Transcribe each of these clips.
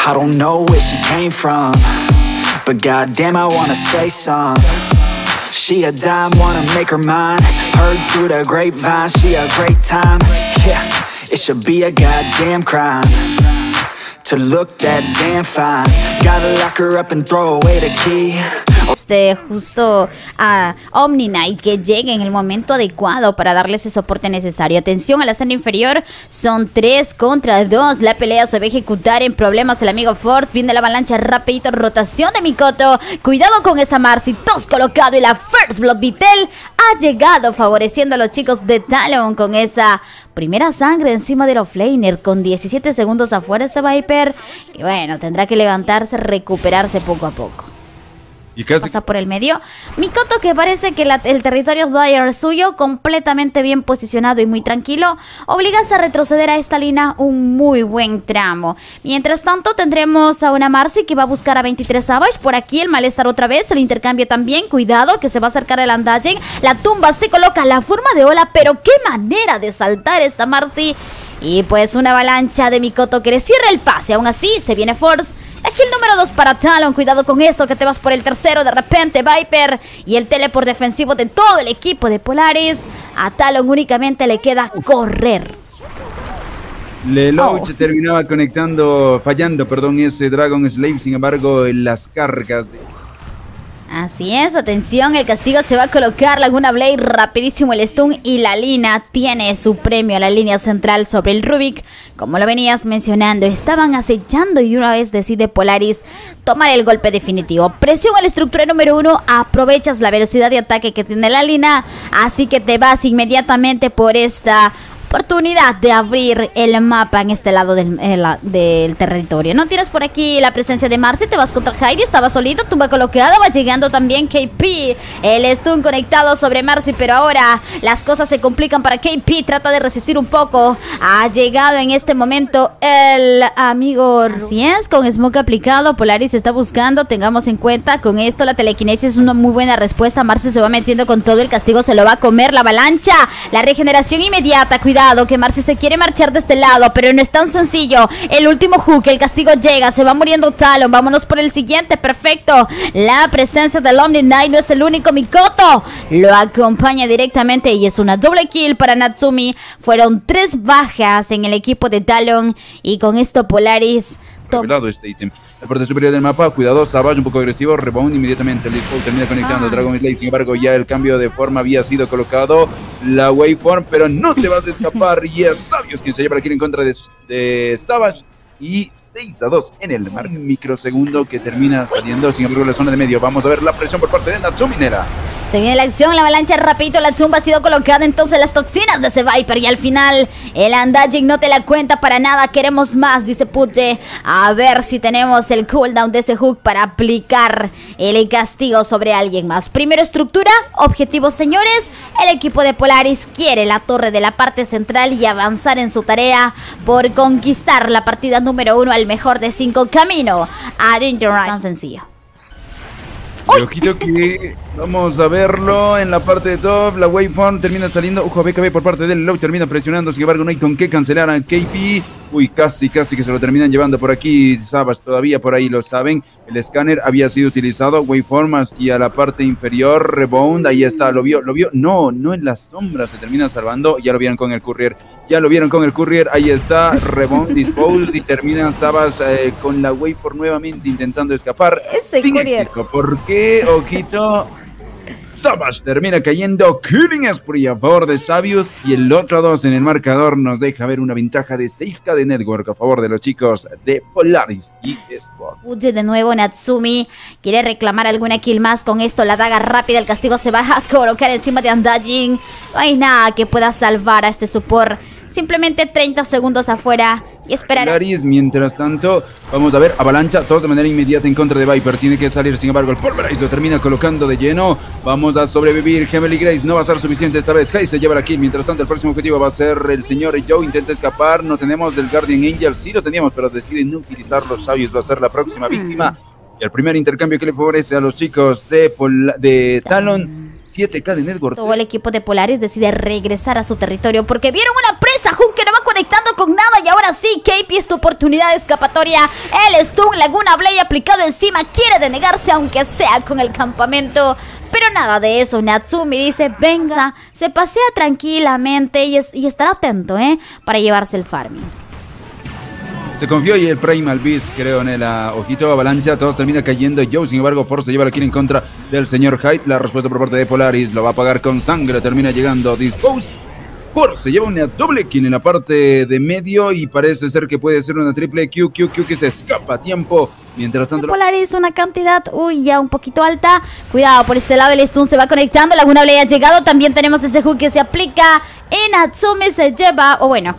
I don't know where she came from, but goddamn I wanna say some. She a dime, wanna make her mine. Heard through the grapevine, she a great time. Yeah, it should be a goddamn crime to look that damn fine. Gotta lock her up and throw away the key. Justo a Omni Knight que llegue en el momento adecuado para darle ese soporte necesario. Atención a la escena inferior, son 3 contra 2. La pelea se va a ejecutar en problemas el amigo Force. Viene la avalancha rapidito, rotación de Mikoto. Cuidado con esa Marcy, tos colocado y la First Blood Vitel ha llegado favoreciendo a los chicos de Talon con esa primera sangre encima del offlaner. Con 17 segundos afuera este Viper. Y bueno, tendrá que levantarse, recuperarse poco a poco. Y casi pasa por el medio. Mikoto, que parece que el territorio Dire suyo, completamente bien posicionado y muy tranquilo, obligas a retroceder a esta línea un muy buen tramo. Mientras tanto tendremos a una Marcy que va a buscar a 23 Savage. Por aquí el malestar otra vez, el intercambio también. Cuidado que se va a acercar el Undying. La tumba se coloca la forma de ola, pero qué manera de saltar esta Marcy. Y pues una avalancha de Mikoto que le cierra el pase. Aún así se viene Force. Aquí el número 2 para Talon. Cuidado con esto que te vas por el tercero de repente, Viper. Y el teleport defensivo de todo el equipo de Polaris. A Talon únicamente le queda correr. Lelouch terminaba fallando, ese Dragon Slave. Sin embargo, en las cargas de... Así es, atención, el castigo se va a colocar. Laguna Blade, rapidísimo el stun. Y la Lina tiene su premio a la línea central sobre el Rubik. Como lo venías mencionando, estaban acechando y una vez decide Polaris tomar el golpe definitivo. Presión a la estructura número 1, aprovechas la velocidad de ataque que tiene la Lina. Así que te vas inmediatamente por esta oportunidad de abrir el mapa en este lado del territorio. No tienes por aquí la presencia de Marcy, te vas contra Heidi, estaba solito, tumba colocada, va llegando también KP, el stun conectado sobre Marcy, pero ahora las cosas se complican para KP, trata de resistir un poco, ha llegado en este momento el amigo, así es, con smoke aplicado, Polaris está buscando, tengamos en cuenta con esto la telequinesis es una muy buena respuesta, Marcy se va metiendo con todo, el castigo se lo va a comer, la avalancha, la regeneración inmediata, cuidado que Marcy se quiere marchar de este lado, pero no es tan sencillo. El último hook, el castigo llega, se va muriendo Talon, vámonos por el siguiente, perfecto. La presencia del Omni Knight no es el único, Mikoto lo acompaña directamente y es una doble kill para Natsumi. Fueron 3 bajas en el equipo de Talon y con esto Polaris revelado este ítem. La parte superior del mapa, cuidado, Savage un poco agresivo, rebound inmediatamente, el Discord termina conectando a Dragon Slave, sin embargo ya el cambio de forma había sido colocado, la waveform, pero no te vas a escapar, y es Sabios quien se lleva aquí en contra de Savage, y 6-2 en el microsegundo que termina saliendo, sin embargo la zona de medio, vamos a ver la presión por parte de Natsumi Nera. Se viene la acción, la avalancha rapidito, la tumba ha sido colocada, entonces las toxinas de ese Viper y al final el Undying no te la cuenta para nada, queremos más, dice Pudge. A ver si tenemos el cooldown de ese hook para aplicar el castigo sobre alguien más. Primero estructura, objetivos señores, el equipo de Polaris quiere la torre de la parte central y avanzar en su tarea por conquistar la partida número 1 al mejor de 5 camino a Danger Ride. Tan sencillo. Y ojito que vamos a verlo en la parte de top, la waveform termina saliendo, ojo BKB por parte del Low, termina presionando, sin embargo no hay con qué cancelar a KP, uy casi que se lo terminan llevando por aquí, Savage todavía por ahí lo saben, el escáner había sido utilizado, waveform hacia la parte inferior, rebound, ahí está, lo vio, no en las sombras, se termina salvando, ya lo vieron con el courier, ahí está, rebound, dispose y termina Savage con la waveform nuevamente intentando escapar, sin éxito, ¿por qué? Ojito, Savage termina cayendo, killing spree a favor de Sabius y el otro 2 en el marcador nos deja ver una ventaja de 6k de network a favor de los chicos de Polaris y Sport. De nuevo Natsumi quiere reclamar alguna kill más con esto, la daga rápida, el castigo se va a colocar encima de Undying, no hay nada que pueda salvar a este support, simplemente 30 segundos afuera y esperar. Polaris, mientras tanto, vamos a ver, avalancha, todo de manera inmediata en contra de Viper, tiene que salir, sin embargo, el Pulverize lo termina colocando de lleno, vamos a sobrevivir, Gemely Grace no va a ser suficiente esta vez, Hay se lleva la kill, mientras tanto el próximo objetivo va a ser el señor Joe, intenta escapar, no tenemos del Guardian Angel, sí lo teníamos, pero deciden no utilizarlo, Sabius va a ser la próxima víctima, y el primer intercambio que le favorece a los chicos de Talon, 7k de network. Todo el equipo de Polaris decide regresar a su territorio porque vieron una presa, Hook que no va con conectando con nada. Y ahora sí, KP, es tu oportunidad de escapatoria. El stun, Laguna Blade aplicado encima. Quiere denegarse aunque sea con el campamento. Pero nada de eso, Natsumi dice, venga, se pasea tranquilamente y estar atento, para llevarse el farming. Se confió y el Primal Beast, creo, en la ojito avalancha, todo termina cayendo. Joe, sin embargo, Force lleva la kill en contra del señor Hyde. La respuesta por parte de Polaris lo va a pagar con sangre, termina llegando Dispose. Force lleva una doble kill en la parte de medio y parece ser que puede ser una triple Q que se escapa a tiempo. Mientras tanto, Polaris una cantidad, ya un poquito alta. Cuidado, por este lado el stun se va conectando. Laguna Blade ha llegado, también tenemos ese hook que se aplica. Y Natsumi se lleva, o bueno,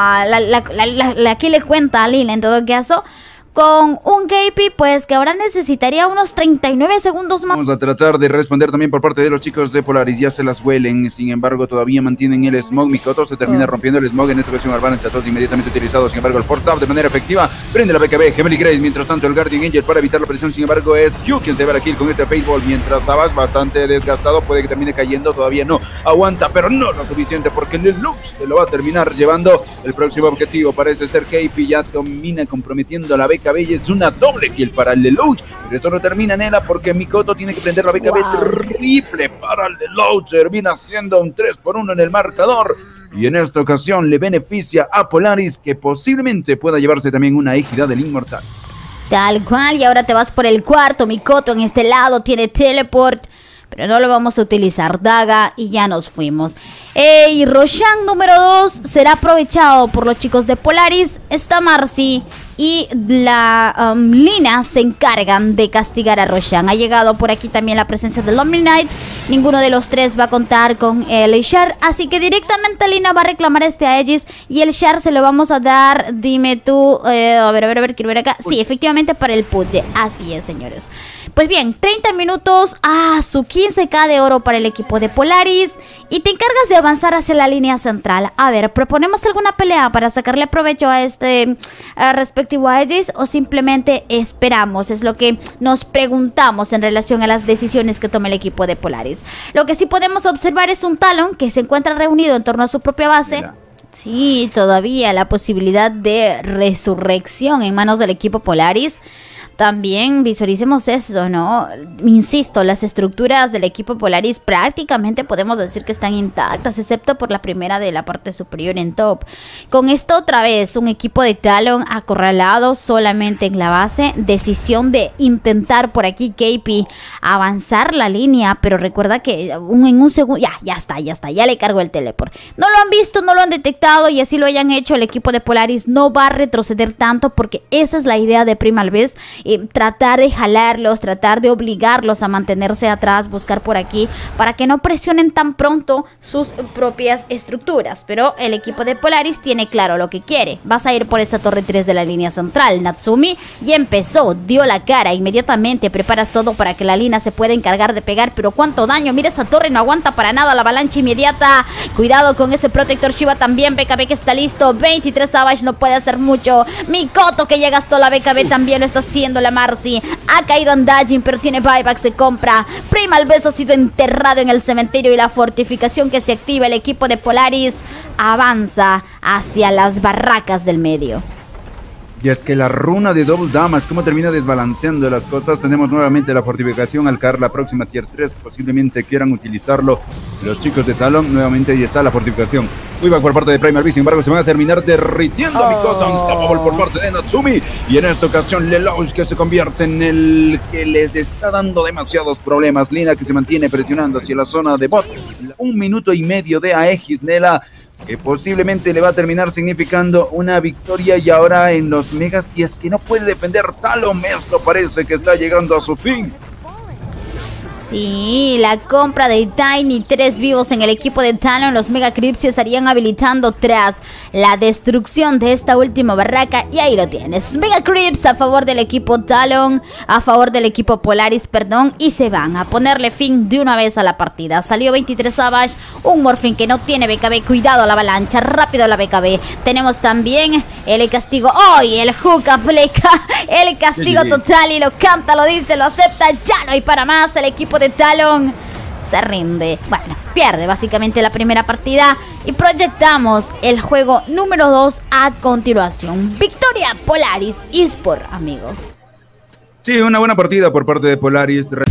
aquí le cuenta a Lil en todo caso, con un KP, pues que ahora necesitaría unos 39 segundos más. Vamos a tratar de responder también por parte de los chicos de Polaris, ya se las huelen, sin embargo todavía mantienen el Smog. Mikoto se termina rompiendo el Smog, en esta ocasión Arbana Chatos inmediatamente utilizado, sin embargo el Force Tap de manera efectiva, prende la BKB, Gemely Grace, mientras tanto el Guardian Angel para evitar la presión, sin embargo es Q quien se va a la kill con este Fateball, mientras Savage bastante desgastado, puede que termine cayendo, todavía no, aguanta, pero no lo suficiente porque el Lux se lo va a terminar llevando. El próximo objetivo parece ser KP, ya domina comprometiendo a la BKB y es una doble kill para el Lelouch, pero esto no termina, Nela, porque Mikoto tiene que prender la BKB triple para el Lelouch, termina siendo un 3-1 en el marcador, y en esta ocasión le beneficia a Polaris, que posiblemente pueda llevarse también una égida del Inmortal. Tal cual, y ahora te vas por el cuarto. Mikoto en este lado tiene teleport, pero no lo vamos a utilizar. Daga y ya nos fuimos. Y Roshan número 2 será aprovechado por los chicos de Polaris. Está Marcy y la Lina se encargan de castigar a Roshan. Ha llegado por aquí también la presencia del Lonely Knight. Ninguno de los tres va a contar con el Shard, así que directamente Lina va a reclamar este Aegis y el Shard se lo vamos a dar, dime tú, a ver, quiero ver acá. Sí, efectivamente para el Pudge, así es, señores. Pues bien, 30 minutos a su 15k de oro para el equipo de Polaris y te encargas de avanzar hacia la línea central. A ver, ¿proponemos alguna pelea para sacarle provecho a este respectivo Aegis o simplemente esperamos? Es lo que nos preguntamos en relación a las decisiones que toma el equipo de Polaris. Lo que sí podemos observar es un Talon que se encuentra reunido en torno a su propia base. Mira. Sí, todavía la posibilidad de resurrección en manos del equipo Polaris. También visualicemos eso, ¿no? Insisto, las estructuras del equipo Polaris prácticamente podemos decir que están intactas, excepto por la primera de la parte superior en top. Con esto otra vez, un equipo de Talon acorralado solamente en la base. Decisión de intentar por aquí KP avanzar la línea, pero recuerda que en un segundo, ya está, ya le cargo el teleport. No lo han visto, no lo han detectado y así lo hayan hecho, el equipo de Polaris no va a retroceder tanto porque esa es la idea de Primal Beast. Tratar de jalarlos, tratar de obligarlos a mantenerse atrás, buscar por aquí para que no presionen tan pronto sus propias estructuras. Pero el equipo de Polaris tiene claro lo que quiere. Vas a ir por esa torre 3 de la línea central. Natsumi ya empezó, dio la cara inmediatamente, preparas todo para que la Lina se pueda encargar de pegar, pero cuánto daño, mira esa torre, no aguanta para nada la avalancha inmediata. Cuidado con ese protector Shiva también, BKB que está listo, 23 Savage no puede hacer mucho. Mikoto que ya gastó la BKB también lo está haciendo. La Marcy ha caído Andajin, pero tiene buyback, se compra. Primal Beast ha sido enterrado en el cementerio y la fortificación que se activa. El equipo de Polaris avanza hacia las barracas del medio. Y es que la runa de Double Damage, cómo termina desbalanceando las cosas. Tenemos nuevamente la fortificación al caer la próxima tier 3. Posiblemente quieran utilizarlo los chicos de Talon. Nuevamente ahí está la fortificación. Puyback por parte de Primal Beast, sin embargo se van a terminar derritiendo. Mikoto Unstoppable por parte de Natsumi. Y en esta ocasión Lelouch que se convierte en el que les está dando demasiados problemas. Lina que se mantiene presionando hacia la zona de bot. 1 minuto y medio de Aegis, Nela, que posiblemente le va a terminar significando una victoria. Y ahora en los megas, y es que no puede defender Talon, esto parece que está llegando a su fin. Sí, la compra de Tiny, 3 vivos en el equipo de Talon. Los Mega Creeps se estarían habilitando tras la destrucción de esta última barraca. Y ahí lo tienes, Mega Creeps a favor del equipo Talon, a favor del equipo Polaris, perdón. Y se van a ponerle fin de una vez a la partida. Salió 23 Savage, un Morphling que no tiene BKB. Cuidado la avalancha, rápido la BKB. Tenemos también el castigo. ¡Ay! El hook aplica el castigo total y lo canta, lo dice, lo acepta. Ya no hay para más. El equipo de Talon se rinde. Bueno, pierde básicamente la primera partida y proyectamos el juego número 2 a continuación. Victoria Polaris eSport, amigo. Sí, una buena partida por parte de Polaris.